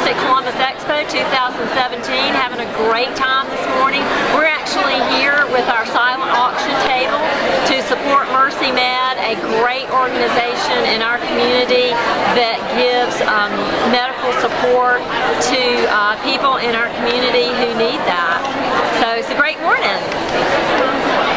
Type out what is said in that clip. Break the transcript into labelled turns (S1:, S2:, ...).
S1: at Columbus Expo 2017, having a great time this morning. We're actually here with our silent auction table to support Mercy Med, a great organization in our community that gives medical support to people in our community who need that. So it's a great morning.